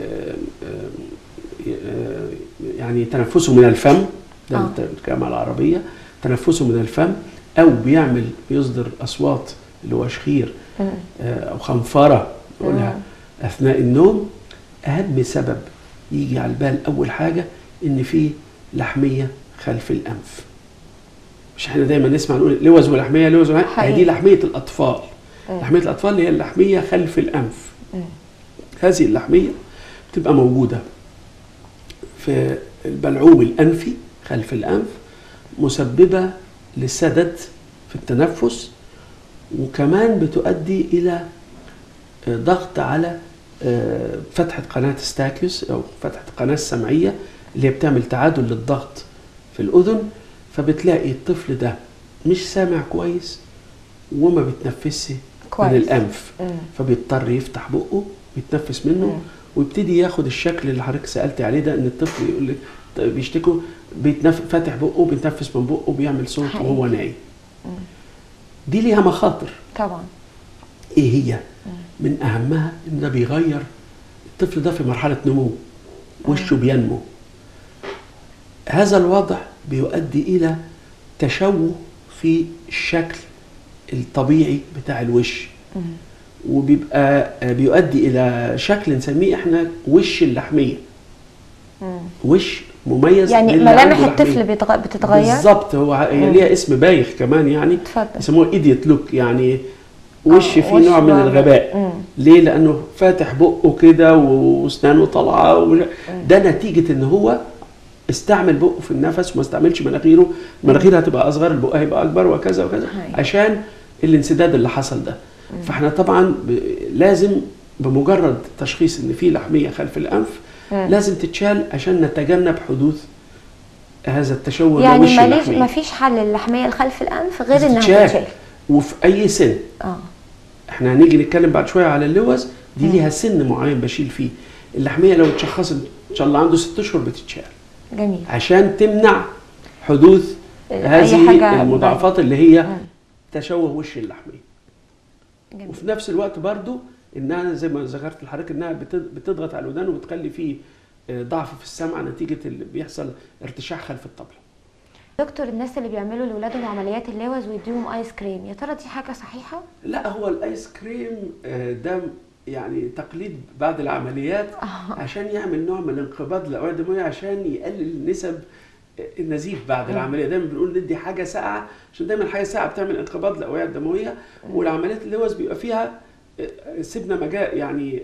يعني تنفسه من الفم، ده الكلمة العربية، تنفسه من الفم، أو بيصدر أصوات اللي هو شخير أو خنفرة نقولها أثناء النوم. أهم سبب يجي على البال أول حاجة إن في لحمية خلف الأنف. مش احنا دايما نسمع نقول لوز ولحميه لوز ولحميه، دي لحميه الاطفال. لحميه الاطفال اللي هي اللحميه خلف الانف. هذه اللحميه بتبقى موجوده في البلعوم الانفي خلف الانف، مسببه للسدد في التنفس، وكمان بتؤدي الى ضغط على فتحه قناه ستاكيوس او فتحه القناه السمعيه اللي هي بتعمل تعادل للضغط في الاذن، فبتلاقي الطفل ده مش سامع كويس وما بيتنفسش من الانف، فبيضطر يفتح بقه ويتنفس منه ويبتدي ياخد الشكل اللي حضرتك سالتي عليه ده، ان الطفل يقول لك بيشتكوا فاتح بقه بيتنفس من بقه بيعمل صوت وهو نايم. دي ليها مخاطر طبعا. ايه هي؟ من اهمها ان ده بيغير الطفل ده في مرحله نمو، وشه بينمو. هذا الوضع بيؤدي إلى تشوه في الشكل الطبيعي بتاع الوش، وبيبقى بيؤدي إلى شكل نسميه احنا وش اللحمية. وش مميز، يعني ملامح الطفل بتتغير بالظبط. هو ليها اسم بايخ كمان، يعني يسموه ايديت لوك، يعني وش فيه نوع من الغباء. ليه؟ لأنه فاتح بقه كده واسنانه طالعة، ده نتيجة ان هو استعمل بقه في النفس وما استعملش مناخيره. المناخير هتبقى اصغر، البق هيبقى اكبر، وكذا وكذا، عشان الانسداد اللي حصل ده. فاحنا طبعا لازم بمجرد تشخيص ان في لحميه خلف الانف لازم تتشال عشان نتجنب حدوث هذا التشوه. يعني ما فيش حل للحميه خلف الانف غير انها تتشال وفي اي سن. احنا هنيجي نتكلم بعد شويه على اللوز دي، ليها سن معين بشيل فيه. اللحميه لو اتشخصت ان شاء الله عنده 6 اشهر بتتشال. جميل. عشان تمنع حدوث هذه المضاعفات اللي هي تشوه وش اللحميه. جميل. وفي نفس الوقت برضو انها زي ما ذكرت لحضرتك انها بتضغط على الودان وبتخلي فيه ضعف في السمع نتيجه اللي بيحصل ارتشاح خلف الطبله. دكتور، الناس اللي بيعملوا لاولادهم عمليات اللوز ويديهم ايس كريم، يا ترى دي حاجه صحيحه؟ لا، هو الايس كريم ده يعني تقليد بعد العمليات عشان يعمل نوع من الانقباض للاوعيه الدمويه، عشان يقلل نسب النزيف بعد العمليه. دايما بنقول ندي حاجه ساقعه، عشان دايما حاجه ساقعه بتعمل انقباض للاوعيه الدمويه، والعمليات اللوز بيبقى فيها سيبنا مجال يعني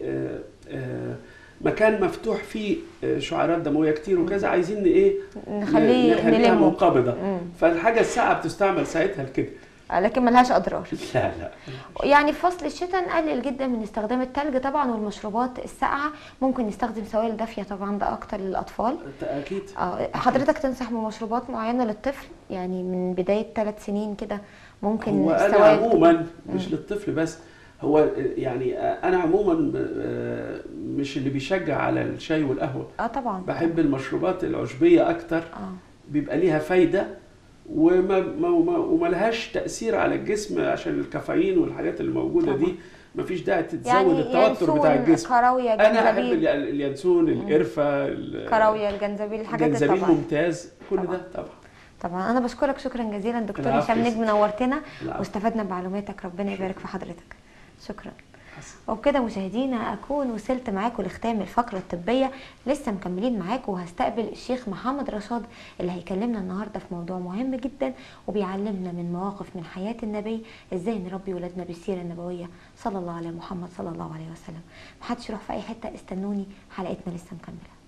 مكان مفتوح فيه شعيرات دمويه كتير وكذا، عايزين ايه نخليها نلمه منقبضه. فالحاجه الساقعه بتستعمل ساعتها لكده، لكن ملهاش اضرار. لا يعني في فصل الشتاء نقلل جدا من استخدام التلج طبعا والمشروبات الساقعه، ممكن نستخدم سوائل دافيه طبعا، ده اكتر للاطفال اكيد. حضرتك تنصح بمشروبات معينه للطفل يعني من بدايه 3 سنين كده؟ ممكن هو انا عموما مش للطفل بس، هو يعني انا عموما مش اللي بيشجع على الشاي والقهوه. طبعا بحب المشروبات العشبيه اكتر. بيبقى ليها فايده وما لهاش تاثير على الجسم، عشان الكافيين والحاجات اللي موجوده دي مفيش داعي تتزود يعني التوتر بتاع الجسم. كراويه، انا احب اليانسون، القرفه، كراويه، الجنزبيل، الحاجات دي طبعا ممتاز. كل ده طبعا. انا بشكرك شكرا جزيلا دكتور هشام نجم، نورتنا واستفدنا بمعلوماتك، ربنا يبارك في حضرتك. شكرا. وبكده مشاهدينا اكون وصلت معاكم لختام الفقره الطبيه. لسه مكملين معاكم، وهستقبل الشيخ محمد رشاد اللي هيكلمنا النهارده في موضوع مهم جدا وبيعلمنا من مواقف من حياه النبي ازاي نربي ولادنا بالسيره النبويه صلى الله على محمد صلى الله عليه وسلم. محدش يروح في اي حته، استنوني، حلقتنا لسه مكمله.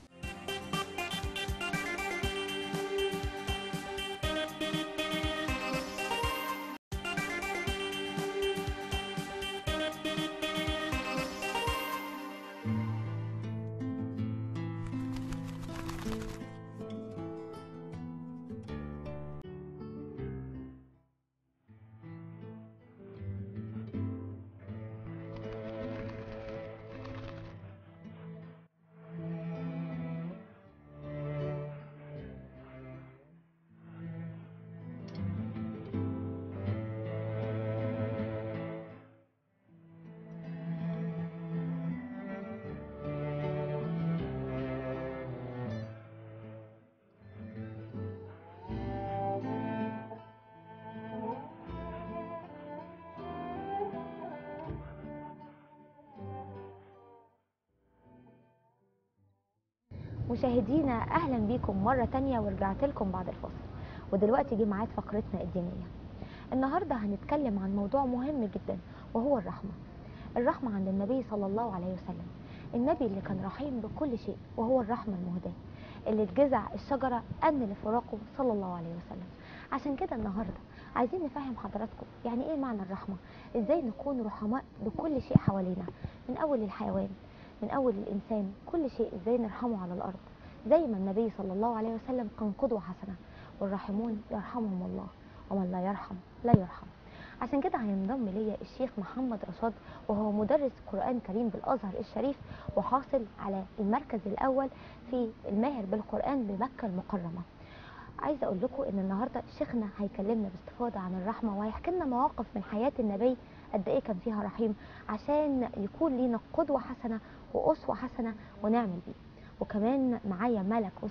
مشاهدينا اهلا بيكم مره تانية، ورجعت لكم بعد الفاصل، ودلوقتي جه ميعاد فقرتنا الدينيه. النهارده هنتكلم عن موضوع مهم جدا وهو الرحمه عند النبي صلى الله عليه وسلم، النبي اللي كان رحيم بكل شيء، وهو الرحمه المهداه اللي اتجزع الشجره ان لفراقه صلى الله عليه وسلم. عشان كده النهارده عايزين نفهم حضراتكم يعني ايه معنى الرحمه، ازاي نكون رحماء بكل شيء حوالينا، من اول الحيوان، من اول الانسان، كل شيء ازاي نرحمه على الارض، زي ما النبي صلى الله عليه وسلم كان قدوه حسنه، والراحمون يرحمهم الله ومن لا يرحم لا يرحم. عشان كده هينضم ليا الشيخ محمد رشاد، وهو مدرس قرآن كريم بالازهر الشريف، وحاصل على المركز الاول في الماهر بالقرآن بمكة المكرمه. عايزه اقول لكم ان النهارده شيخنا هيكلمنا باستفاضه عن الرحمه، وهيحكي لنا مواقف من حياه النبي قد ايه كان فيها رحيم، عشان يكون لينا قدوه حسنه واسوه حسنه ونعمل بيه. وكمان معايا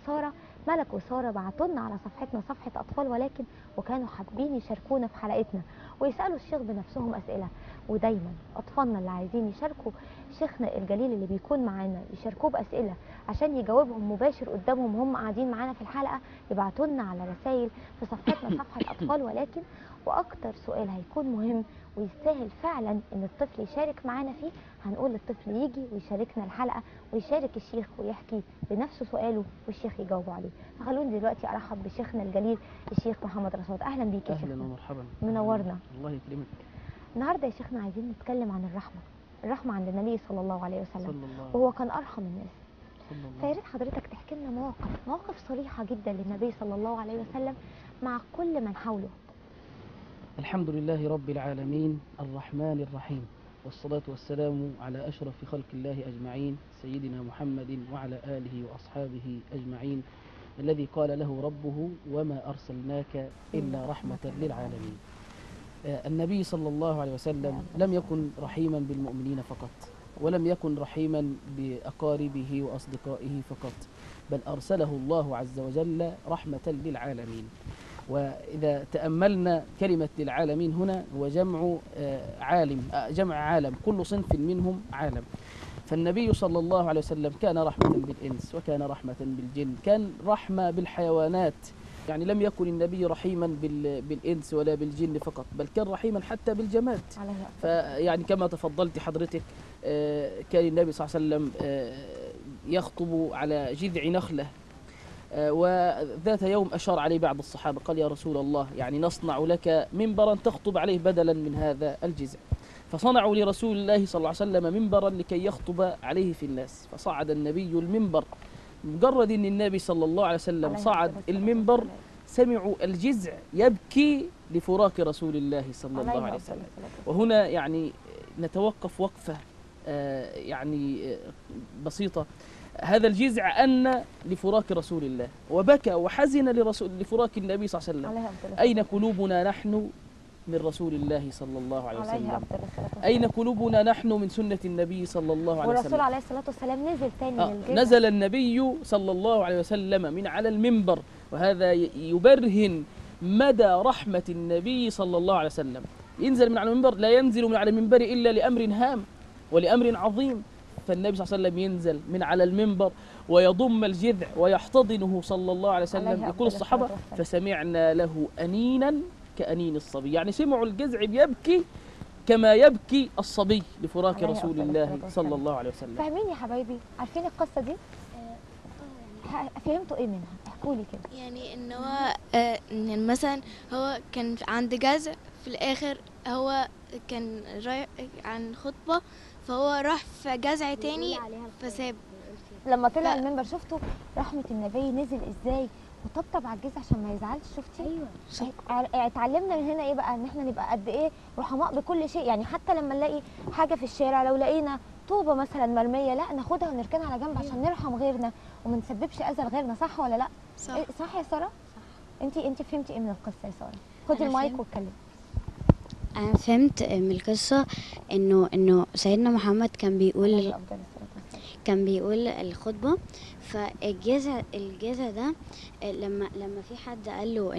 ملك وساره بعتوا لنا على صفحتنا، صفحه اطفال ولكن، وكانوا حابين يشاركونا في حلقتنا ويسالوا الشيخ بنفسهم اسئله. ودايما اطفالنا اللي عايزين يشاركوا شيخنا الجليل اللي بيكون معانا يشاركوه باسئله عشان يجاوبهم مباشر قدامهم هم قاعدين معانا في الحلقه، يبعتوا لنا على رسائل في صفحتنا صفحه اطفال ولكن. واكتر سؤال هيكون مهم ويستاهل فعلا ان الطفل يشارك معانا فيه، هنقول للطفل يجي ويشاركنا الحلقه ويشارك الشيخ ويحكي بنفسه سؤاله والشيخ يجاوبه عليه. فخلوني دلوقتي ارحب بشيخنا الجليل الشيخ محمد رشاد. اهلا بيك يا شيخ. اهلا ومرحبا، منورنا. الله يكرمك. النهارده يا شيخنا عايزين نتكلم عن الرحمه عند النبي صلى الله عليه وسلم، وهو كان ارحم الناس. فيا ريت حضرتك تحكي لنا مواقف صريحه جدا للنبي صلى الله عليه وسلم مع كل من حوله. الحمد لله رب العالمين الرحمن الرحيم، والصلاة والسلام على أشرف خلق الله أجمعين، سيدنا محمد وعلى آله وأصحابه أجمعين، الذي قال له ربه وما أرسلناك إلا رحمة للعالمين. النبي صلى الله عليه وسلم لم يكن رحيما بالمؤمنين فقط، ولم يكن رحيما بأقاربه وأصدقائه فقط، بل أرسله الله عز وجل رحمة للعالمين. وإذا تأملنا كلمة للعالمين هنا هو جمع عالم، كل صنف منهم عالم. فالنبي صلى الله عليه وسلم كان رحمة بالإنس، وكان رحمة بالجن، كان رحمة بالحيوانات، يعني لم يكن النبي رحيما بالإنس ولا بالجن فقط، بل كان رحيما حتى بالجماد. فيعني كما تفضلت حضرتك كان النبي صلى الله عليه وسلم يخطب على جذع نخلة، وذات يوم أشار عليه بعض الصحابة قال: يا رسول الله، يعني نصنع لك منبرا تخطب عليه بدلا من هذا الجذع. فصنعوا لرسول الله صلى الله عليه وسلم منبرا لكي يخطب عليه في الناس، فصعد النبي المنبر. مجرد ان النبي صلى الله عليه وسلم صعد المنبر سمعوا الجذع يبكي لفراق رسول الله صلى الله عليه وسلم. وهنا يعني نتوقف وقفة يعني بسيطة. هذا الجذع أن لفراق رسول الله وبكى وحزن لفراق النبي صلى الله عليه وسلم. أين قلوبنا نحن من رسول الله صلى الله عليه وسلم؟ أين قلوبنا نحن من سنة النبي صلى الله عليه وسلم؟ والرسول عليه الصلاة والسلام نزل تاني من الجذع. نزل النبي صلى الله عليه وسلم من على المنبر، وهذا يبرهن مدى رحمة النبي صلى الله عليه وسلم. ينزل من على المنبر، لا ينزل من على المنبر إلا لأمر هام ولأمر عظيم. فالنبي صلى الله عليه وسلم ينزل من على المنبر ويضم الجذع ويحتضنه صلى الله عليه وسلم. يقول الصحابة: فسمعنا له أنينا كأنين الصبي، يعني سمعوا الجذع بيبكي كما يبكي الصبي لفراق رسول الله صلى الله عليه وسلم. فاهمين يا حبايبي؟ عارفين القصة دي؟ فهمتوا ايه منها؟ احكوا لي كده. يعني ان هو يعني مثلا هو كان عند جذع، في الاخر هو كان رايح عن خطبة، فهو راح في جذع تاني فساب. لما طلع المنبر شفتوا رحمة النبي نزل ازاي وطبطب على الجذع عشان ما يزعلش. شفتي؟ ايوه. اتعلمنا من هنا ايه بقى؟ ان احنا نبقى قد ايه رحماء بكل شيء. يعني حتى لما نلاقي حاجة في الشارع، لو لقينا طوبة مثلا مرمية، لا ناخدها ونركنها على جنب عشان نرحم غيرنا وما نسببش اذى لغيرنا. صح ولا لا؟ صح. إيه صح يا سارة؟ صح. انت فهمتي ايه من القصة يا سارة؟ خدي المايك واتكلمي. انا فهمت من القصه انه سيدنا محمد كان بيقول الخطبه. فالجذع ده لما في حد قال له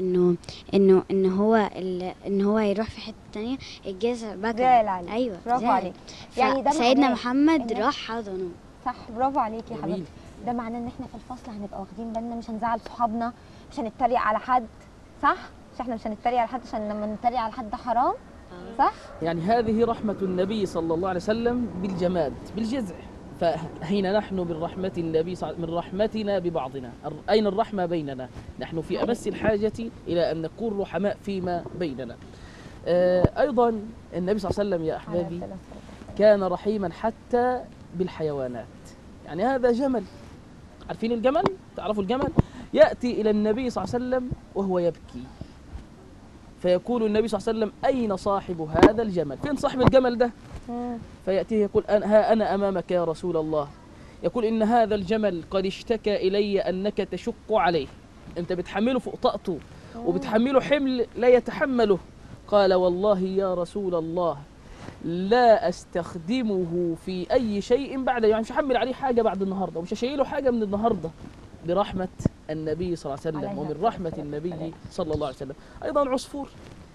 ان هو يروح في حته تانية، الجذع بكى. ايوه برافو عليك. يعني ده سيدنا محمد راح حضنه. صح، برافو عليكي يا حبيبتي. ده معناه ان احنا في الفصل هنبقى واخدين بالنا، مش هنزعل صحابنا، مش هنتريق على حد. صح؟ مش احنا مش هنتريق على حد عشان لما نتريق على حد ده حرام. صح؟ يعني هذه رحمة النبي صلى الله عليه وسلم بالجماد بالجذع. فحين نحن من رحمة النبي من رحمتنا ببعضنا، أين الرحمة بيننا؟ نحن في أمس الحاجة إلى أن نكون رحماء فيما بيننا. أيضا النبي صلى الله عليه وسلم يا أحبابي كان رحيما حتى بالحيوانات. يعني هذا جمل، عارفين الجمل؟ تعرفوا الجمل؟ يأتي إلى النبي صلى الله عليه وسلم وهو يبكي، فيقول النبي صلى الله عليه وسلم: أين صاحب هذا الجمل؟ فين صاحب الجمل ده؟ فيأتيه يقول: ها أنا أمامك يا رسول الله. يقول: إن هذا الجمل قد اشتكى إلي أنك تشق عليه، أنت بتحمله فوق طاقته وبتحمله حمل لا يتحمله. قال: والله يا رسول الله لا أستخدمه في أي شيء بعد، يعني مش هحمل عليه حاجة بعد النهاردة ومش هشيله حاجة من النهاردة. برحمة النبي صلى الله عليه وسلم ومن رحمة النبي صلى الله عليه وسلم. أيضا عصفور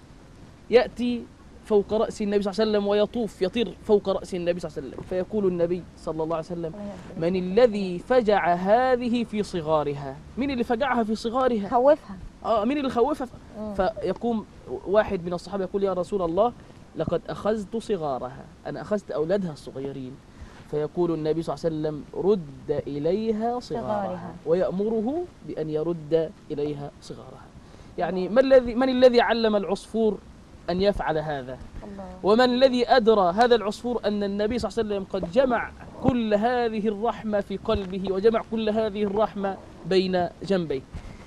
يأتي فوق رأس النبي صلى الله عليه وسلم ويطوف يطير فوق رأس النبي صلى الله عليه وسلم، فيقول النبي صلى الله عليه وسلم: من الذي فجع هذه في صغارها؟ مين اللي فجعها في صغارها؟ خوفها. مين اللي خوفها؟ فيقوم واحد من الصحابة يقول: يا رسول الله لقد أخذت صغارها، أنا أخذت أولادها الصغيرين. فيقول النبي صلى الله عليه وسلم: رد إليها صغارها، ويأمره بأن يرد إليها صغارها. يعني من الذي علم العصفور أن يفعل هذا؟ ومن الذي أدرى هذا العصفور أن النبي صلى الله عليه وسلم قد جمع كل هذه الرحمة في قلبه وجمع كل هذه الرحمة بين جنبيه.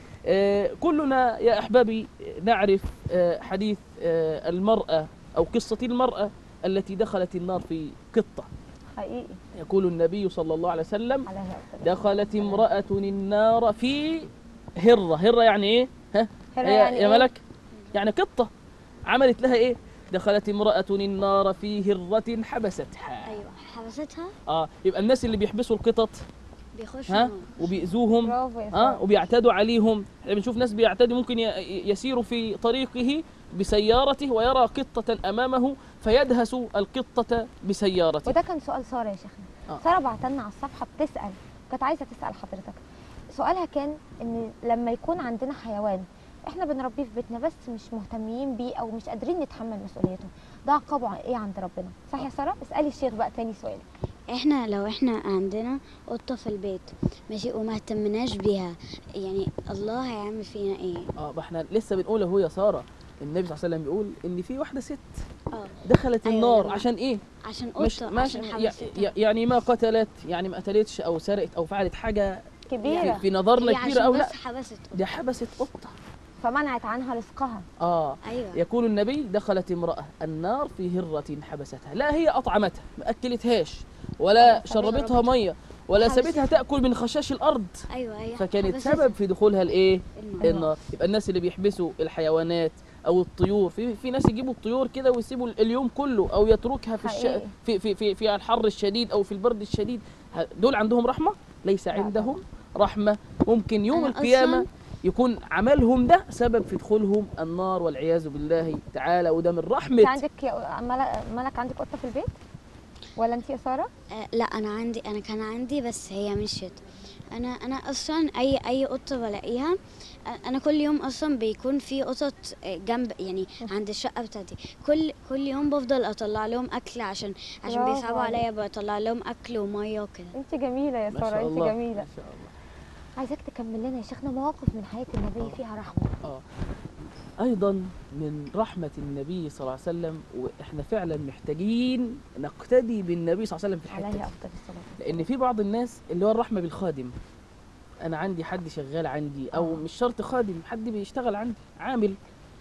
كلنا يا أحبابي نعرف حديث المرأة أو قصة المرأة التي دخلت النار في قطة. حقيقي. يقول النبي صلى الله عليه وسلم: دخلت امرأة النار في هرة يعني إيه؟ يا ملك؟ يعني قطة عملت لها إيه؟ دخلت امرأة النار في هرة حبستها. أيوة حبستها. يبقى الناس اللي بيحبسوا القطط بيخشوا وبيأذوهم وبيعتدوا عليهم. احنا بنشوف ناس بيعتدوا، ممكن يسير في طريقه بسيارته ويرى قطة أمامه فيدهس القطة بسيارته. وده كان سؤال سارة يا شيخنا. سارة بعتلنا على الصفحة بتسأل، كانت عايزة تسأل حضرتك سؤالها كان ان لما يكون عندنا حيوان احنا بنربيه في بيتنا بس مش مهتمين بيه او مش قادرين نتحمل مسؤوليته، ده عقابه ايه عند ربنا؟ صح يا ساره؟ اسالي الشيخ بقى تاني سؤال. احنا لو احنا عندنا قطة في البيت ماشي وما اهتمناش بيها، يعني الله هيعمل فينا ايه؟ ما احنا لسه بنقول اهو يا ساره، النبي صلى الله عليه وسلم بيقول ان في واحده ست اه دخلت أيوة النار لما- عشان ايه؟ عشان مش قطة، ماشي عشان حبستها. يعني ما قتلت، يعني ما قتلتش او سرقت او فعلت حاجه كبيره في نظرنا هي كبيره عشان او لا، بس حبست قطة. دي حبست قطه. فمنعت عنها رزقها. ايوه يقول النبي دخلت امراه النار في هره حبستها، لا هي اطعمتها ما اكلتهاش ولا شربتها ميه ولا حبستها. سابتها تاكل من خشاش الارض، ايوه هي فكانت حبستها. سبب في دخولها الايه؟ النار. النار. يبقى الناس اللي بيحبسوا الحيوانات او الطيور، في ناس يجيبوا الطيور كده ويسيبوا اليوم كله او يتركها في حقيقي. في الحر الشديد او في البرد الشديد، دول عندهم رحمه؟ ليس عندهم رحمه. ممكن يوم أنا القيامه أصلاً- يكون عملهم ده سبب في دخولهم النار والعياذ بالله تعالى، وده من انت رحمه. عندك ملك عندك قطه في البيت ولا انت يا ساره؟ لا انا كان عندي بس هي مشيت. انا اصلا اي قطه بلاقيها، انا كل يوم اصلا بيكون في قطط جنب يعني عند الشقه بتاعتي، كل يوم بفضل اطلع لهم اكل عشان برافو بيصعبوا عليك. عليا، بطلع لهم اكل وميه وكده. انت جميله يا ما ساره، شاء انت الله جميله. ما شاء الله. عايزاك تكمل لنا يا شيخنا مواقف من حياه النبي فيها رحمه. أيضا من رحمة النبي صلى الله عليه وسلم، وإحنا فعلا محتاجين نقتدي بالنبي صلى الله عليه وسلم في الحتة عليه دي. افضل الصلاه لأن في بعض الناس اللي هو الرحمة بالخادم، أنا عندي حد شغال عندي أو مش شرط خادم، حد بيشتغل عندي عامل،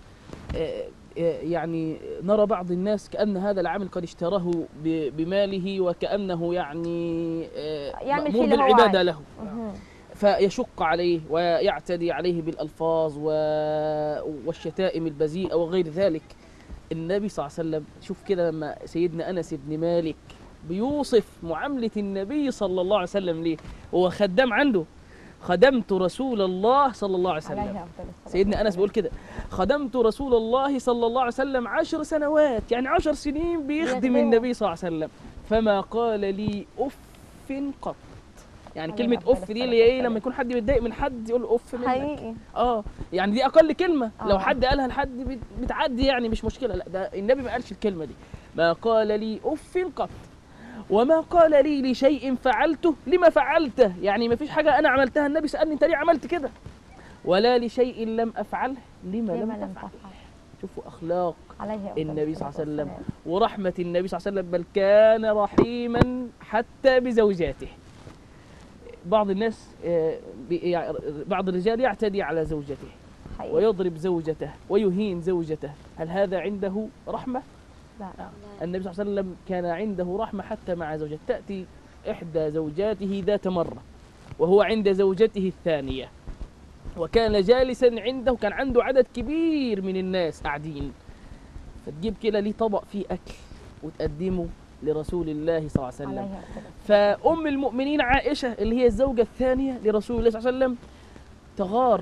يعني نرى بعض الناس كأن هذا العامل قد اشتراه بماله وكأنه يعني يعمل فيه مأمور اللي هو بالعبادة عايزه. له، فيشق عليه ويعتدي عليه بالألفاظ والشتائم البذيئة وغير ذلك. النبي صلى الله عليه وسلم شوف كده لما سيدنا أنس بن مالك بيوصف معاملة النبي صلى الله عليه وسلم ليه، هو خدام عنده، خدمت رسول الله صلى الله عليه وسلم. عليه افضل الصلاه. سيدنا أنس بيقول كده، خدمت رسول الله صلى الله عليه وسلم 10 سنوات، يعني 10 سنين بيخدم بيخدمه. النبي صلى الله عليه وسلم، فما قال لي أف قط. يعني عليه كلمة أفضل أف دي اللي هي إيه؟ لما يكون حد متضايق من حد يقول أف منك. حقيقي. يعني دي أقل كلمة، لو آه. حد قالها لحد بتعدي يعني مش مشكلة، لا ده النبي ما قالش الكلمة دي. ما قال لي أف قط وما قال لي لشيء فعلته لما فعلته، يعني ما فيش حاجة أنا عملتها النبي سألني أنت ليه عملت كده، ولا لشيء لم أفعله لما لم تفعل. شوفوا أخلاق عليه أفضل النبي صلى الله عليه وسلم والسلام. ورحمة النبي صلى الله عليه وسلم، بل كان رحيما حتى بزوجاته. بعض الناس بعض الرجال يعتدي على زوجته حقيقي. ويضرب زوجته ويهين زوجته، هل هذا عنده رحمة؟ لا. النبي صلى الله عليه وسلم كان عنده رحمة حتى مع زوجته. تأتي إحدى زوجاته ذات مرة وهو عند زوجته الثانية، وكان جالسا عنده، كان عنده عدد كبير من الناس قاعدين، فتجيب كده ليه طبق فيه أكل وتقدمه لرسول الله صلى الله عليه وسلم. عليه أفضل الصلاة. فأم المؤمنين عائشة اللي هي الزوجة الثانية لرسول الله صلى الله عليه وسلم تغار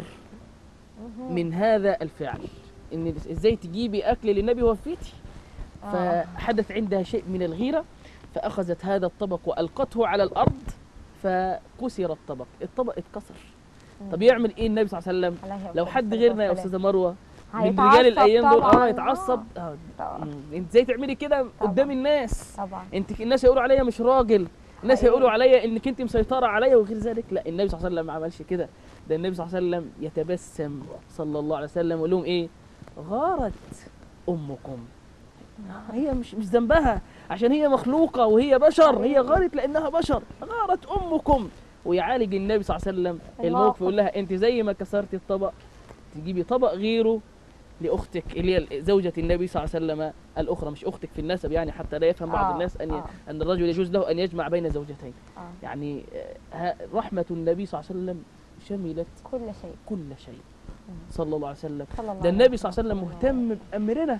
من هذا الفعل، إن إزاي تجيبي أكل للنبي وفيتي. فحدث عندها شيء من الغيرة، فأخذت هذا الطبق وألقته على الأرض فكسر الطبق اتكسر. طب يعمل إيه النبي صلى الله عليه وسلم؟ عليه لو أفضل حد الصلاة غيرنا يا والسلام. أستاذة مروة من هيتعصب رجال الأيام دول طبعاً. يتعصب. طبعاً. انت ازاي تعملي كده قدام الناس؟ طبعا. انت الناس هيقولوا عليا مش راجل، الناس حقيقي. هيقولوا عليا انك انت مسيطره عليا وغير ذلك. لا، النبي صلى الله عليه وسلم ما عملش كده، ده النبي صلى الله عليه وسلم يتبسم صلى الله عليه وسلم ويقول لهم ايه؟ غارت امكم. هي مش ذنبها، عشان هي مخلوقه وهي بشر، هي غارت لانها بشر، غارت امكم. ويعالج النبي صلى الله عليه وسلم الموقف، يقول لها انت زي ما كسرتي الطبق تجيبي طبق غيره لاختك اللي هي زوجة النبي صلى الله عليه وسلم الاخرى، مش اختك في النسب، يعني حتى لا يفهم بعض الناس ان الرجل يجوز له ان يجمع بين زوجتين. يعني رحمة النبي صلى الله عليه وسلم شملت كل شيء صلى الله عليه وسلم. ده النبي صلى الله عليه وسلم مهتم بامرنا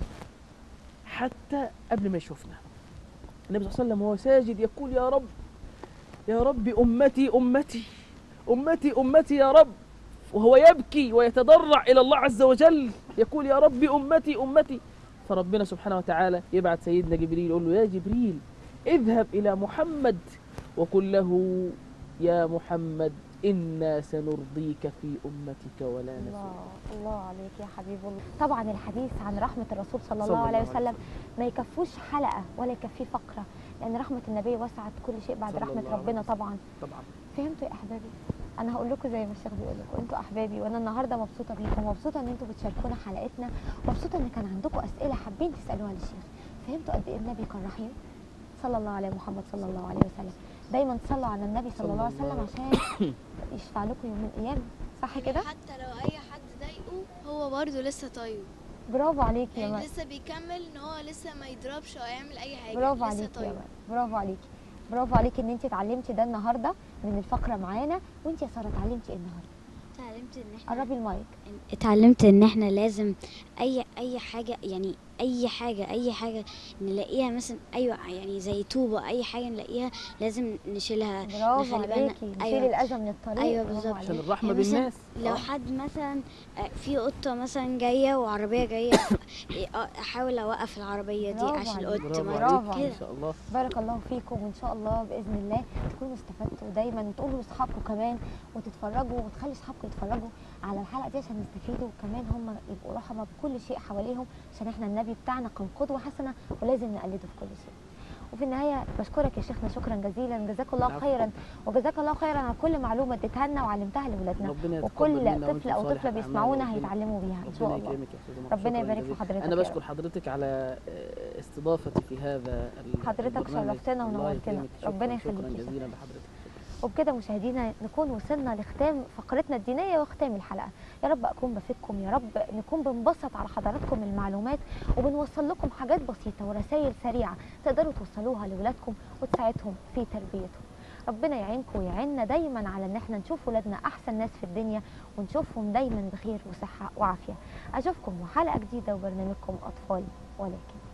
حتى قبل ما يشوفنا. النبي صلى الله عليه وسلم وهو ساجد يقول يا رب يا رب امتي امتي امتي امتي يا رب، وهو يبكي ويتضرع إلى الله عز وجل يقول يا رب أمتي أمتي. فربنا سبحانه وتعالى يبعث سيدنا جبريل يقول له يا جبريل اذهب إلى محمد وقل له يا محمد إنا سنرضيك في أمتك ولا الله نسوء. الله عليك يا حبيب الله. طبعا الحديث عن رحمة الرسول صلى الله عليه وسلم ما يكفوش حلقة ولا يكفيه فقرة، لأن رحمة النبي وسعت كل شيء بعد صلى رحمة الله عليه ربنا وسلم. طبعا. طبعا. فهمتوا يا أحبابي؟ أنا هقول لكم زي ما الشيخ بيقول لكم، أنتوا أحبابي، وأنا النهارده مبسوطة بيكم، مبسوطة إن أنتوا بتشاركونا حلقتنا، مبسوطة إن كان عندكم أسئلة حابين تسألوها للشيخ. فهمتوا قد إيه النبي كان رحيم؟ صلى الله على محمد صلى الله عليه وسلم. دايما تصلوا على النبي صلى الله عليه وسلم عشان يشفع لكم يوم القيامة، صح كده؟ حتى لو اي حد ضايقه هو برضه لسه طيب، برافو عليكي يا يعني مريم. لسه بيكمل ان هو لسه ما يضربش او يعمل اي حاجه، برافو لسه عليكي يا طيب. مريم، برافو عليكي، برافو عليكي ان انت اتعلمتي ده النهارده من الفقره معانا. وانت يا ساره اتعلمتي ايه النهارده؟ اتعلمت ان احنا قربي المايك. اتعلمت ان احنا لازم اي حاجه، يعني اي حاجه نلاقيها مثلا، ايوه يعني زي طوبه، اي حاجه نلاقيها لازم نشيلها. برافو نخلي بالنا. عليكي، نشيل الاذى من الطريق. ايوه برافو بالظبط. عشان عليكي. الرحمة يعني مثلا بالناس. لو حد مثلا في قطه مثلا جايه وعربيه جايه احاول اوقف العربيه دي برافو عشان عليك. القط برافو ما برافو عليك. عليك. إن شاء الله. بارك الله فيكم، وان شاء الله باذن الله تكونوا استفدتوا دايما، وتقولوا لاصحابكم كمان، وتتفرجوا وتخلي اصحابكم يتفرجوا على الحلقه دي عشان يستفيدوا، وكمان هم يبقوا رحمه بكل شيء حواليهم، عشان احنا النبي بتاعنا كان قدوه حسنه ولازم نقلده في كل شيء. وفي النهايه بشكرك يا شيخنا شكرا جزيلا، جزاك الله العفو. خيرا، وجزاك الله خيرا على كل معلومه اديتها لنا وعلمتها لاولادنا، ربنا يتقبل وكل منا وانتم طفل او صالح طفله الأعمال. بيسمعونا ربنا- هيتعلموا بيها ان شاء ربنا الله. يكرمك يا أستاذة مريم. ربنا شكراً يبارك في جزيلاً. حضرتك أنا يا بشكر رب. حضرتك على استضافتي في هذا حضرتك البرنامج. شرفتنا الله ونورتنا. يكرمك. ربنا شكراً يخليك يا جزيلا لحضرتك. وبكده مشاهدينا نكون وصلنا لختام فقرتنا الدينيه وختام الحلقه. يا رب اكون بفيدكم، يا رب نكون بنبسط على حضراتكم المعلومات، وبنوصل لكم حاجات بسيطه ورسائل سريعه تقدروا توصلوها لاولادكم وتساعدهم في تربيتهم. ربنا يعينكم ويعيننا دايما على ان احنا نشوف ولادنا احسن ناس في الدنيا، ونشوفهم دايما بخير وصحه وعافيه. اشوفكم وحلقه جديده وبرنامجكم اطفال ولكن.